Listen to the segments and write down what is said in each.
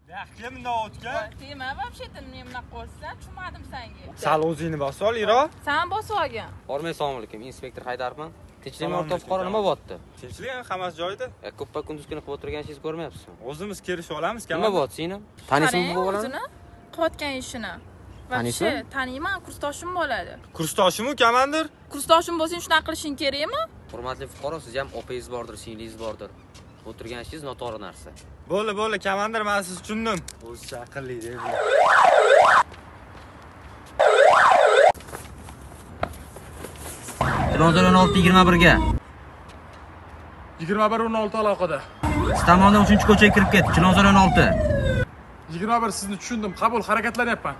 Yaxshi bunday o'tgan. Tema вообще-то men bunaqa qo'lsan, tushunmadim senga. Sal o'zingni bosib ol, Iro. Sen bosib olgan. Hormay, assalomu alaykum. Inspektor Haydarovman. Tinchlikmi o'rta fuqaro nima bo'pti? Tinchlik, hammasi joyida. Ko'ppa kunduz kuni qilib o'tirgan ishingizni ko'rmayapsizmi? O'zimiz kelishib olamiz, Nima bo'pti seni? Taniysizmi bu bolani? Qilayotgan ishini. Taniysan? Taniyman, kursdoshim bo'ladi. Kursdoshimi, komandir? Kursdoshim bo'lsang shunaqa qilishing kerakmi? Hurmatli fuqaro, siz ham opingiz bordir, singlingiz bordir. O'tirgan ishingiz noto'g'ri narsa. Bo'ldi, komandir, men sizni tushundim. O'zi aqlli deb. Chilonzor 16:21 ga. 21:16 aloqada. Siz tomondan 3-ko'chaga kirib ketdi. Chilonzor 16. 21 sizni tushundim. Qabul, harakatlanyapman.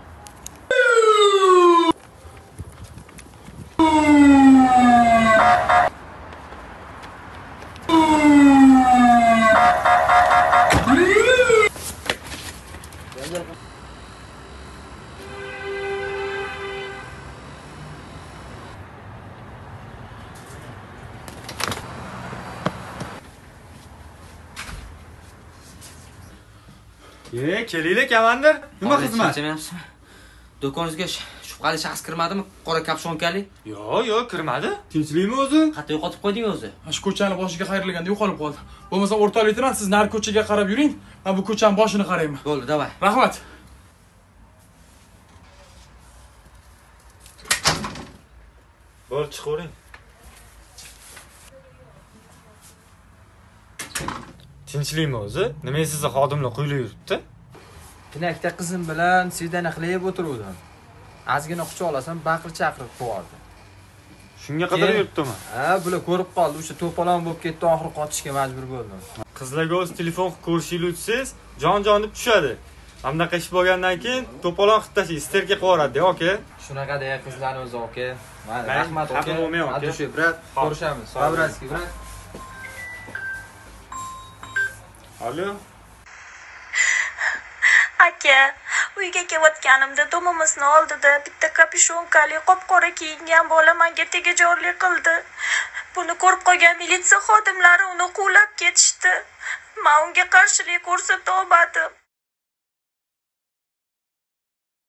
Kelinglar, komandir. Nima xizmat? Do'koningizga shubhali shaxs kirmadimi? Qora kapshonkali? Yo'q, kirmadi. Tinchlikmi o'zi? Qayerda yo'qotib qo'yding o'zi? Shu ko'chani boshiga qayrilganda yo'qolib qoldi. Bo'lmasa o'rta leytenant siz nari ko'chaga qarab yuring. Men bu ko'chaning boshini qarayman. Bo'ldi, davay. Rahmat. Bo'ldi, chiqavering. Tinchlikmi o'zi? Nima sizni xodimlar qo'yilib yuribdi? Pinakda qizim bilan svidaniya qilib o'tiruvdim. Ozgina quchoqlasam baqir-chaqirib qo'yardi. Shunga qadar yuribdimi? Ha, bular ko'rib qoldi, o'sha to'polon bo'lib ketdi, oxiri qochishga majbur bo'ldim. Qizlarga o'z telefon qilib ko'rishingni o'tsangiz, jon deb tushadi. Hamdaqa ish bo'lgandan keyin to'polon xitasi isterga qo'yaradi, aka. Shunaqa deya qizlarni o'zi aka. Mana Ben rahmat aka. xafa bo'lmayman, aka. Adusha, brat, ko'rishamiz. Sabratski, brat. Alo. Aka, uyga kelayotganimda domimizni oldida bitta kapishyonkali qop-qora kiyingan bola menga tegajorlik qildi. Buni ko'rib qolgan militsiya xodimlari uni quvlab ketishdi. Men unga qarshilik ko'rsata olmadim.